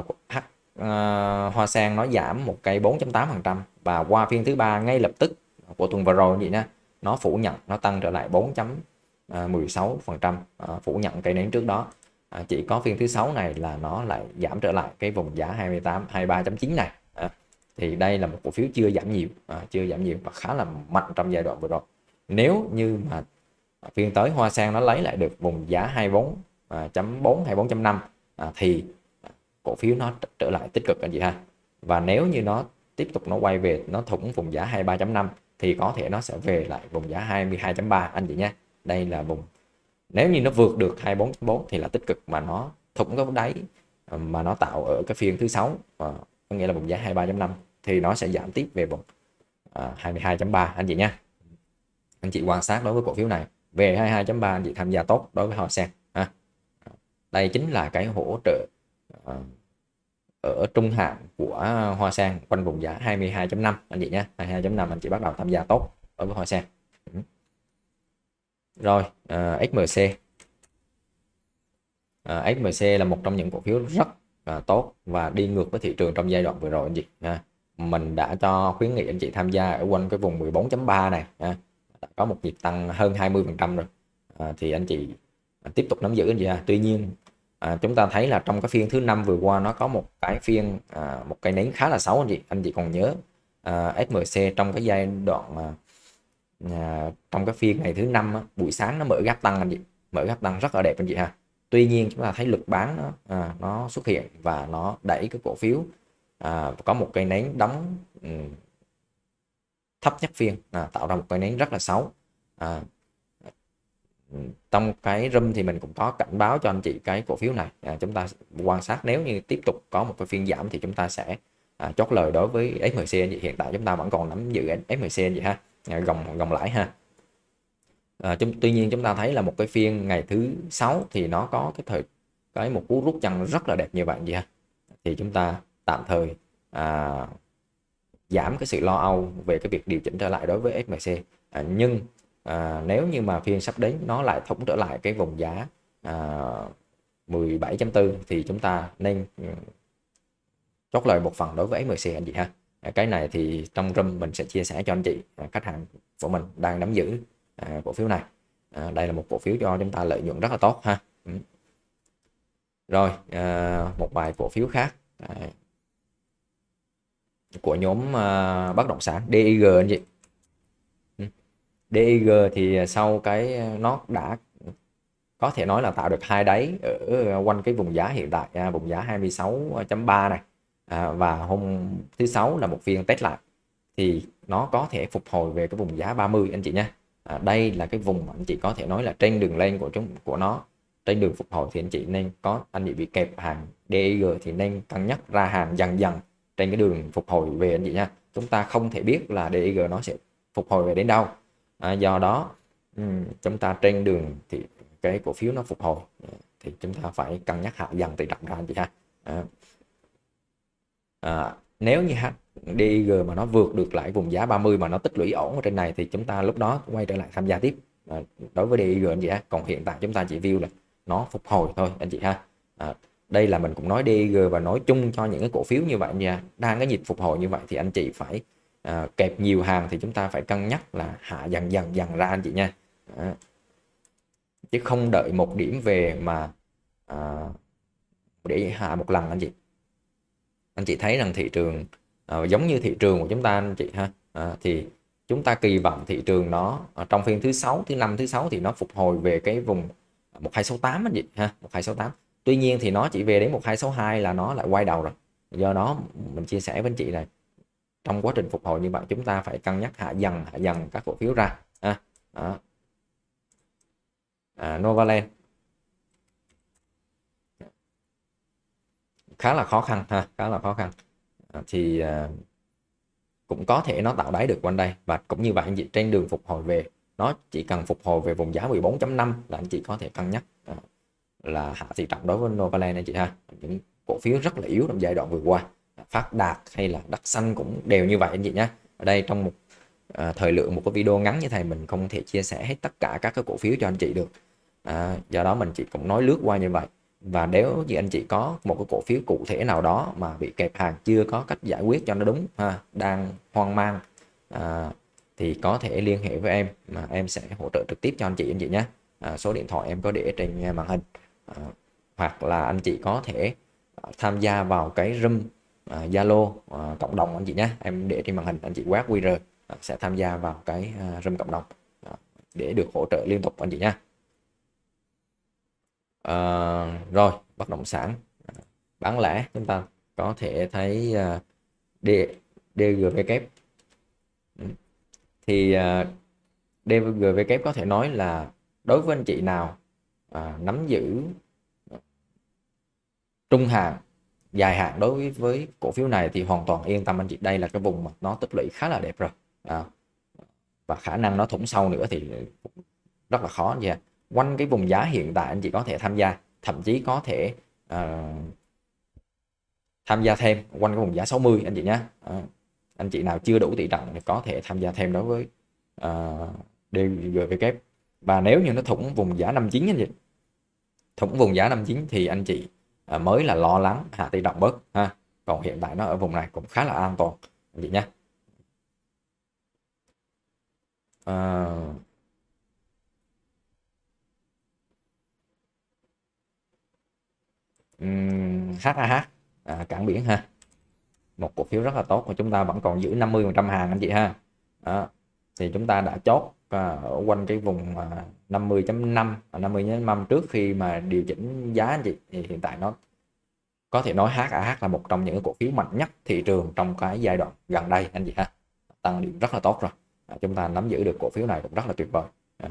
Hoa Sen nó giảm một cây 4.8%, và qua phiên thứ ba ngay lập tức của tuần vừa rồi anh chị nha, nó phủ nhận, nó tăng trở lại 4.16%, phủ nhận cây nến trước đó. chỉ có phiên thứ sáu này là nó lại giảm trở lại cái vùng giá 23.9 này. Thì đây là một cổ phiếu chưa giảm nhiều, chưa giảm nhiều và khá là mạnh trong giai đoạn vừa rồi. Nếu như mà phiên tới Hoa Sen nó lấy lại được vùng giá 24.4 24.5 thì cổ phiếu nó trở lại tích cực anh chị ha. Và nếu như nó tiếp tục nó quay về, nó thủng vùng giá 23.5 thì có thể nó sẽ về lại vùng giá 22.3 anh chị nhé. Đây là vùng, nếu như nó vượt được 24.4 thì là tích cực, mà nó thủng cái đáy mà nó tạo ở cái phiên thứ sáu, có nghĩa là vùng giá 23.5 thì nó sẽ giảm tiếp về vùng 22.3 anh chị nhé. Anh chị quan sát đối với cổ phiếu này về 22.3 anh chị tham gia tốt đối với Hoa Sen. Đây chính là cái hỗ trợ ở trung hạn của Hoa Sen quanh vùng giá 22.5 anh chị nhé. 22.5 anh chị bắt đầu tham gia tốt đối với Hoa Sen. Rồi XMC. XMC là một trong những cổ phiếu rất tốt và đi ngược với thị trường trong giai đoạn vừa rồi anh chị. Mình đã cho khuyến nghị anh chị tham gia ở quanh cái vùng 14.3 này, có một nhịp tăng hơn 20% rồi. Thì anh chị tiếp tục nắm giữ anh chị. Tuy nhiên chúng ta thấy là trong cái phiên thứ năm vừa qua nó có một cái phiên một cái nến khá là xấu anh chị còn nhớ SMC trong cái giai đoạn trong cái phiên ngày thứ năm buổi sáng nó mở gap tăng anh chị, mở gap tăng rất là đẹp anh chị ha. Tuy nhiên chúng ta thấy lực bán nó xuất hiện và nó đẩy cái cổ phiếu có một cây nến đóng thấp nhất phiên, tạo ra một cây nến rất là xấu. Trong cái room thì mình cũng có cảnh báo cho anh chị cái cổ phiếu này, chúng ta quan sát nếu như tiếp tục có một cái phiên giảm thì chúng ta sẽ chốt lời đối với SMC anh chị. Hiện tại chúng ta vẫn còn nắm giữ SMC anh chị ha, gồng lãi ha. Tuy nhiên chúng ta thấy là một cái phiên ngày thứ sáu thì nó có một cú rút chân rất là đẹp như vậy anh chị ha. Thì chúng ta tạm thời giảm cái sự lo âu về cái việc điều chỉnh trở lại đối với SMC. Nhưng nếu như mà phiên sắp đến nó lại thủng trở lại cái vùng giá 17.4 thì chúng ta nên chốt lời một phần đối với SMC anh chị ha. Cái này thì trong room mình sẽ chia sẻ cho anh chị khách hàng của mình đang nắm giữ cổ phiếu này. Đây là một cổ phiếu cho chúng ta lợi nhuận rất là tốt ha. Rồi một vài cổ phiếu khác của nhóm bất động sản, DIG anh chị. DIG thì sau cái nó đã có thể nói là tạo được hai đáy ở quanh cái vùng giá hiện tại, vùng giá 26.3 này, và hôm thứ sáu là một phiên test lại thì nó có thể phục hồi về cái vùng giá 30 anh chị nha. Đây là cái vùng mà anh chị có thể nói là trên đường lên của nó, trên đường phục hồi thì anh chị nên anh chị bị kẹp hàng DIG thì nên cân nhắc ra hàng dần dần trên cái đường phục hồi về anh chị nha. Chúng ta không thể biết là DIG nó sẽ phục hồi về đến đâu, do đó chúng ta trên đường thì cái cổ phiếu nó phục hồi thì chúng ta phải cân nhắc hạ dần tỷ trọng ra anh chị ha. Nếu như DIG mà nó vượt được lại vùng giá 30 mà nó tích lũy ổn ở trên này thì chúng ta lúc đó quay trở lại tham gia tiếp đối với DIG anh chị ha. Còn hiện tại chúng ta chỉ view là nó phục hồi thôi anh chị ha. Đây là mình cũng nói DIG và nói chung cho những cái cổ phiếu như vậy nha, đang cái nhịp phục hồi như vậy thì anh chị phải kẹp nhiều hàng thì chúng ta phải cân nhắc là hạ dần ra anh chị nha. Chứ không đợi một điểm về mà để hạ một lần anh chị. Anh chị thấy rằng thị trường giống như thị trường của chúng ta anh chị ha, thì chúng ta kỳ vọng thị trường nó trong phiên thứ sáu, thứ năm, thứ sáu thì nó phục hồi về cái vùng 1268 anh chị ha, 1268. Tuy nhiên thì nó chỉ về đến 1262 là nó lại quay đầu rồi. Do đó mình chia sẻ với anh chị là trong quá trình phục hồi như vậy chúng ta phải cân nhắc hạ dần các cổ phiếu ra. Novaland khá là khó khăn ha, khá là khó khăn. Thì cũng có thể nó tạo đáy được quanh đây và cũng như vậy anh chị trên đường phục hồi về, nó chỉ cần phục hồi về vùng giá 14.5 là anh chị có thể cân nhắc là hạ thị trọng đối với Novaland anh chị ha. Những cổ phiếu rất là yếu trong giai đoạn vừa qua, Phát Đạt hay là Đất Xanh cũng đều như vậy anh chị nhé. Ở đây trong một thời lượng một cái video ngắn như thầy mình không thể chia sẻ hết tất cả các cái cổ phiếu cho anh chị được, do đó mình chỉ cũng nói lướt qua như vậy. Và nếu như anh chị có một cái cổ phiếu cụ thể nào đó mà bị kẹp hàng chưa có cách giải quyết cho nó đúng đang hoang mang thì có thể liên hệ với em mà em sẽ hỗ trợ trực tiếp cho anh chị nhé. Số điện thoại em có để trên màn hình. hoặc là anh chị có thể tham gia vào cái room Zalo cộng đồng anh chị nhé. Em để trên màn hình, anh chị quét QR sẽ tham gia vào cái room cộng đồng để được hỗ trợ liên tục anh chị nhé. Rồi bất động sản bán lẻ, chúng ta có thể thấy DGVK. Thì DGVK có thể nói là đối với anh chị nào nắm giữ trung hạn, dài hạn đối với cổ phiếu này thì hoàn toàn yên tâm anh chị. Đây là cái vùng mà nó tích lũy khá là đẹp rồi, và khả năng nó thủng sâu nữa thì rất là khó nha. Quanh cái vùng giá hiện tại anh chị có thể tham gia, thậm chí có thể tham gia thêm quanh cái vùng giá 60 anh chị nhé. Anh chị nào chưa đủ tỷ trọng thì có thể tham gia thêm đối với DGVK. Và nếu như nó thủng vùng giá 59 anh chị, thủng vùng giá 59 thì anh chị mới là lo lắng hạ tỷ trọng bớt ha. Còn hiện tại nó ở vùng này cũng khá là an toàn anh chị nhé. HAH cảng biển ha, một cổ phiếu rất là tốt mà chúng ta vẫn còn giữ 50% hàng anh chị ha. Thì chúng ta đã chốt ở quanh cái vùng 50.5 50.5 trước khi mà điều chỉnh giá anh chị. Thì hiện tại nó có thể nói HAH là một trong những cổ phiếu mạnh nhất thị trường trong cái giai đoạn gần đây anh chị ha, tăng điểm rất là tốt rồi. Chúng ta nắm giữ được cổ phiếu này cũng rất là tuyệt vời.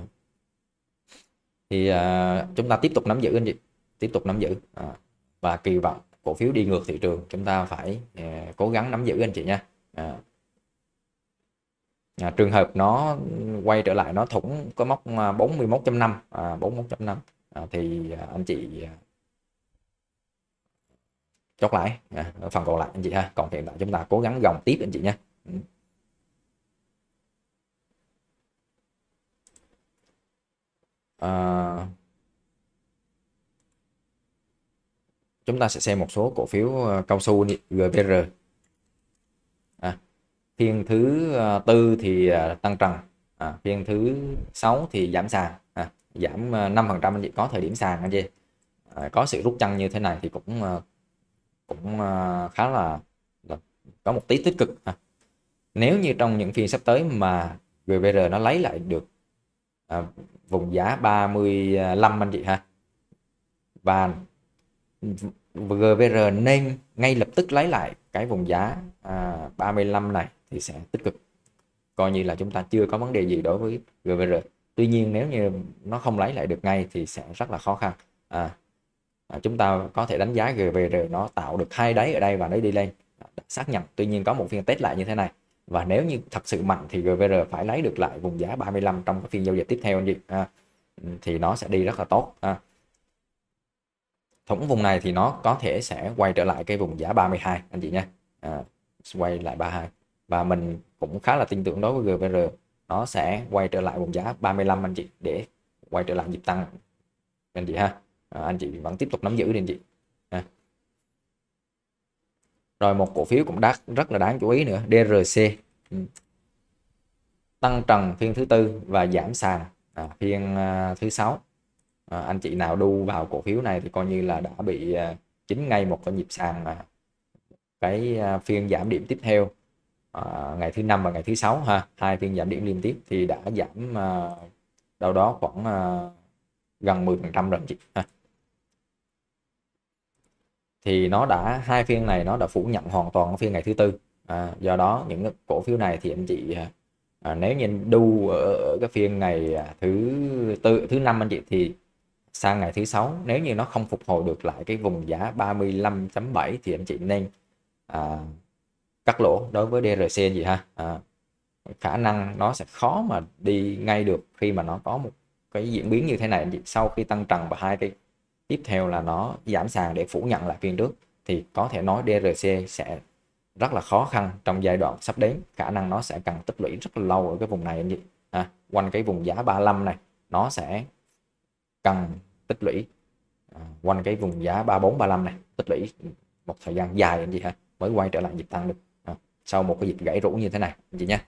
Thì chúng ta tiếp tục nắm giữ anh chị, tiếp tục nắm giữ và kỳ vọng cổ phiếu đi ngược thị trường, chúng ta phải cố gắng nắm giữ anh chị nha. Trường hợp nó quay trở lại, nó thủng có mốc 41.5 41.5 thì anh chị chốt lại ở phần còn lại anh chị ha. Còn hiện tại chúng ta cố gắng gồng tiếp anh chị nha. Chúng ta sẽ xem một số cổ phiếu cao su GVR. Phiên thứ tư thì tăng trần, phiên thứ 6 thì giảm sàn, giảm 5% anh chị. Có thời điểm sàn anh chị, có sự rút chân như thế này thì cũng khá là có một tí tích cực. Nếu như trong những phiên sắp tới mà GVR nó lấy lại được vùng giá 35 anh chị ha, và GVR nên ngay lập tức lấy lại cái vùng giá 35 này thì sẽ tích cực, coi như là chúng ta chưa có vấn đề gì đối với GVR. Tuy nhiên nếu như nó không lấy lại được ngay thì sẽ rất là khó khăn. Chúng ta có thể đánh giá GVR nó tạo được hai đáy ở đây và nó đi lên, xác nhận. Tuy nhiên có một phiên test lại như thế này, và nếu như thật sự mạnh thì GVR phải lấy được lại vùng giá 35 trong cái phiên giao dịch tiếp theo anh chị, thì nó sẽ đi rất là tốt. Thủng vùng này thì nó có thể sẽ quay trở lại cái vùng giá 32 anh chị nhé, quay lại 32, và mình cũng khá là tin tưởng đối với GVR nó sẽ quay trở lại vùng giá 35 anh chị để quay trở lại nhịp tăng anh chị ha. Anh chị vẫn tiếp tục nắm giữ đi anh chị. Rồi một cổ phiếu cũng rất là đáng chú ý nữa, DRC. Tăng trần phiên thứ tư và giảm sàn phiên thứ 6. Anh chị nào đu vào cổ phiếu này thì coi như là đã bị chính ngay một cái nhịp sàn, cái phiên giảm điểm tiếp theo ngày thứ 5 và ngày thứ 6 ha, hai phiên giảm điểm liên tiếp thì đã giảm đâu đó khoảng gần 10% rồi anh chị ha. Thì nó đã, hai phiên này nó đã phủ nhận hoàn toàn ở phiên ngày thứ tư. Do đó những cái cổ phiếu này thì anh chị nếu như đu ở cái phiên ngày thứ 5 anh chị, thì sang ngày thứ 6 nếu như nó không phục hồi được lại cái vùng giá 35.7 thì anh chị nên cắt lỗ đối với DRC gì ha. Khả năng nó sẽ khó mà đi ngay được khi mà nó có một cái diễn biến như thế này anh chị. Sau khi tăng trần và hai cái tiếp theo là nó giảm sàn để phủ nhận lại phiên trước, thì có thể nói DRC sẽ rất là khó khăn trong giai đoạn sắp đến. Khả năng nó sẽ cần tích lũy rất là lâu ở cái vùng này anh chị. Quanh cái vùng giá 35 này nó sẽ cần tích lũy quanh cái vùng giá 34 35 này, tích lũy một thời gian dài anh chị ha, mới quay trở lại nhịp tăng được sau một cái nhịp gãy rũ như thế này anh chị nhé.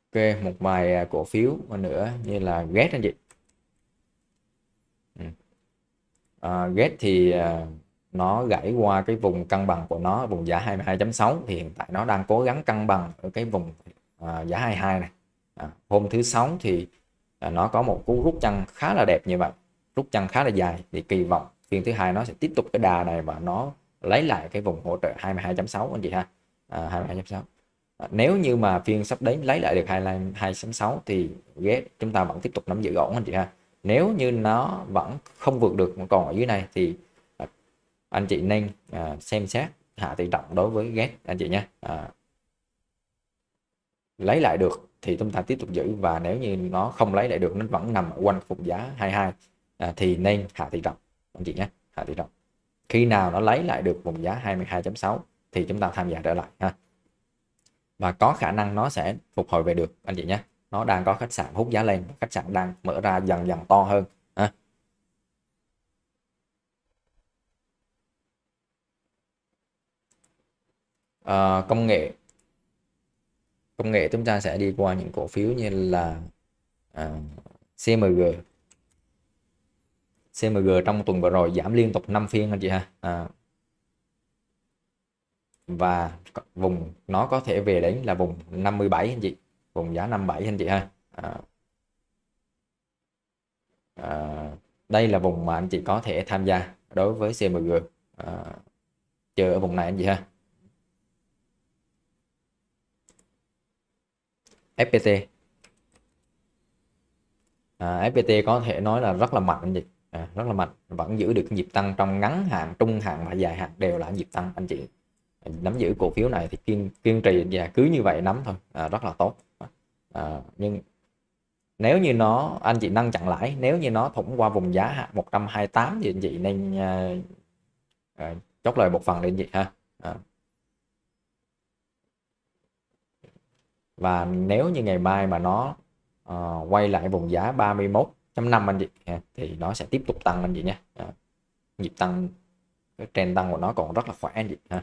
một vài cổ phiếu nữa như là GET anh chị. GET thì nó gãy qua cái vùng cân bằng của nó, vùng giá 22.6, thì hiện tại nó đang cố gắng cân bằng ở cái vùng giá 22 này. Hôm thứ Sáu thì nó có một cú rút chân khá là đẹp như vậy, rút chân khá là dài, thì kỳ vọng phiên thứ hai nó sẽ tiếp tục cái đà này và nó lấy lại cái vùng hỗ trợ 22.6 anh chị ha. 22.6. Nếu như mà phiên sắp đến lấy lại được 22.6 thì GET chúng ta vẫn tiếp tục nắm giữ ổn anh chị ha. Nếu như nó vẫn không vượt được còn ở dưới này thì anh chị nên xem xét hạ tỷ trọng đối với GET anh chị nhé. Lấy lại được thì chúng ta tiếp tục giữ, và nếu như nó không lấy lại được, nó vẫn nằm ở quanh vùng giá 22 thì nên hạ tỷ trọng anh chị nhé, hạ tỷ trọng. Khi nào nó lấy lại được vùng giá 22.6 thì chúng ta tham gia trở lại ha, và có khả năng nó sẽ phục hồi về được anh chị nhé. Nó đang có khách sạn hút giá lên, khách sạn đang mở ra dần dần to hơn ha. Công nghệ chúng ta sẽ đi qua những cổ phiếu như là CMG. Trong tuần vừa rồi giảm liên tục 5 phiên anh chị ha, và vùng nó có thể về đến là vùng 57 anh chị, vùng giá 57 anh chị ha. Đây là vùng mà anh chị có thể tham gia đối với CMG, chờ ở vùng này anh chị ha. FPT FPT có thể nói là rất là mạnh anh chị, rất là mạnh, vẫn giữ được nhịp tăng trong ngắn hạn, trung hạn và dài hạn đều là nhịp tăng anh chị. Nắm giữ cổ phiếu này thì kiên trì và cứ như vậy nắm thôi, rất là tốt. Nhưng nếu như nó anh chị nâng chặn lãi, nếu như nó thủng qua vùng giá 128 thì anh chị nên chốt lời một phần lên chị ha. Và nếu như ngày mai mà nó quay lại vùng giá 31.5 anh chị thì nó sẽ tiếp tục tăng anh chị nha. Nhịp tăng, cái trend tăng của nó còn rất là khỏe anh chị ha.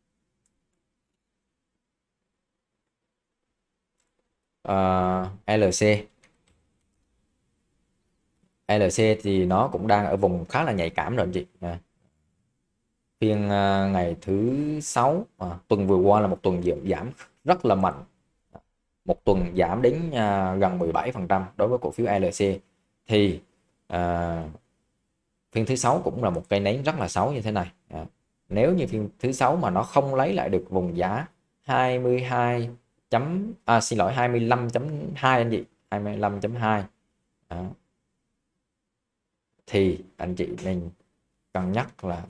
LC thì nó cũng đang ở vùng khá là nhạy cảm rồi anh chị. Phiên ngày thứ 6 tuần vừa qua là một tuần giảm rất là mạnh, một tuần giảm đến gần 17% đối với cổ phiếu LC. Thì phiên thứ 6 cũng là một cây nến rất là xấu như thế này. Nếu như phiên thứ 6 mà nó không lấy lại được vùng giá 22 xin lỗi 25.2 anh chị, 25.2 thì anh chị nên cân nhắc là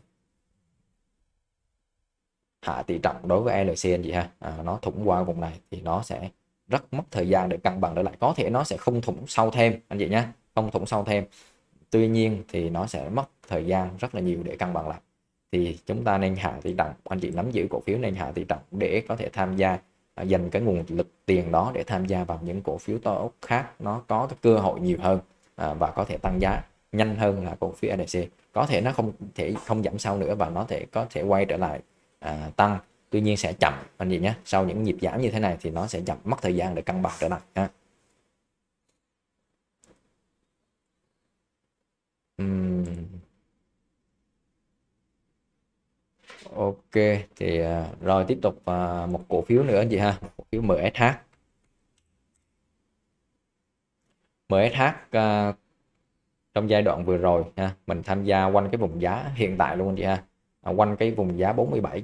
hạ tỷ trọng đối với LC anh chị ha. Nó thủng qua vùng này thì nó sẽ rất mất thời gian để cân bằng trở lại, có thể nó sẽ không thủng sâu thêm anh chị nhé, không thủng sâu thêm, tuy nhiên thì nó sẽ mất thời gian rất là nhiều để cân bằng lại. Thì chúng ta nên hạ tỷ trọng, anh chị nắm giữ cổ phiếu nên hạ tỷ trọng để có thể tham gia, dành cái nguồn lực tiền đó để tham gia vào những cổ phiếu tốt khác, nó có cái cơ hội nhiều hơn và có thể tăng giá nhanh hơn là cổ phiếu LC. Có thể nó không giảm sâu nữa và nó có thể quay trở lại tăng, tuy nhiên sẽ chậm anh chị nhé. Sau những nhịp giảm như thế này thì nó sẽ chậm, mất thời gian để cân bằng trở lại ha. Ok thì rồi tiếp tục một cổ phiếu nữa anh chị ha, cổ phiếu MSH. Trong giai đoạn vừa rồi ha, mình tham gia quanh cái vùng giá hiện tại luôn anh chị ha, quanh cái vùng giá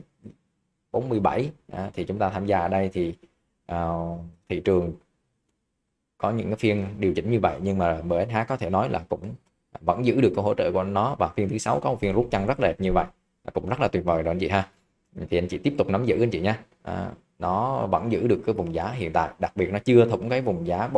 47 thì chúng ta tham gia ở đây thì thị trường có những cái phiên điều chỉnh như vậy, nhưng mà MSH có thể nói là cũng vẫn giữ được cái hỗ trợ của nó, và phiên thứ 6 có một phiên rút chân rất đẹp như vậy, cũng rất là tuyệt vời rồi anh chị ha. Thì anh chị tiếp tục nắm giữ anh chị nhé. Nó vẫn giữ được cái vùng giá hiện tại, đặc biệt nó chưa thủng cái vùng giá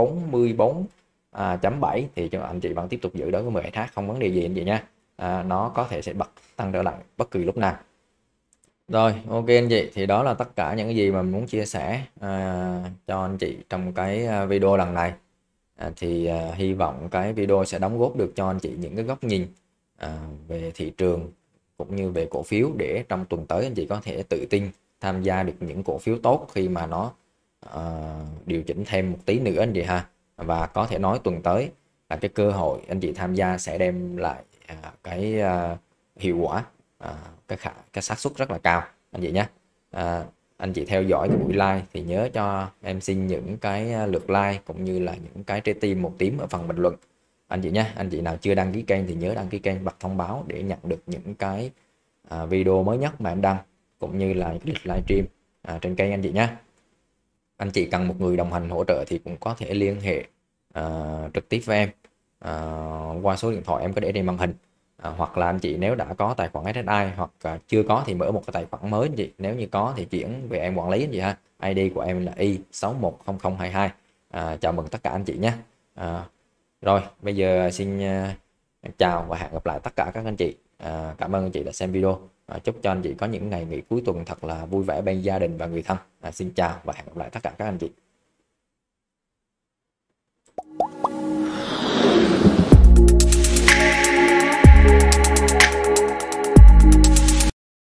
44.7 thì cho anh chị vẫn tiếp tục giữ đối với MSH, không vấn đề gì anh chị nhé. Nó có thể sẽ bật tăng trở lại bất kỳ lúc nào. Rồi ok anh chị, thì đó là tất cả những cái gì mà mình muốn chia sẻ cho anh chị trong cái video lần này. Thì hy vọng cái video sẽ đóng góp được cho anh chị những cái góc nhìn về thị trường cũng như về cổ phiếu, để trong tuần tới anh chị có thể tự tin tham gia được những cổ phiếu tốt khi mà nó điều chỉnh thêm một tí nữa anh chị ha. Và có thể nói tuần tới là cái cơ hội anh chị tham gia sẽ đem lại cái hiệu quả, cái xác suất rất là cao anh chị nhé. Anh chị theo dõi cái buổi live thì nhớ cho em xin những cái lượt like cũng như là những cái trái tim màu tím ở phần bình luận anh chị nhé. Anh chị nào chưa đăng ký kênh thì nhớ đăng ký kênh, bật thông báo để nhận được những cái video mới nhất mà em đăng, cũng như là cái lịch livestream trên kênh anh chị nhé. Anh chị cần một người đồng hành hỗ trợ thì cũng có thể liên hệ trực tiếp với em qua số điện thoại em có để trên màn hình, hoặc là anh chị nếu đã có tài khoản SSI hoặc chưa có thì mở một cái tài khoản mới anh chị. Nếu như có thì chuyển về em quản lý anh chị ha. ID của em là Y610022. Chào mừng tất cả anh chị nhé. Rồi bây giờ xin chào và hẹn gặp lại tất cả các anh chị. Cảm ơn anh chị đã xem video. Chúc cho anh chị có những ngày nghỉ cuối tuần thật là vui vẻ bên gia đình và người thân. Xin chào và hẹn gặp lại tất cả các anh chị.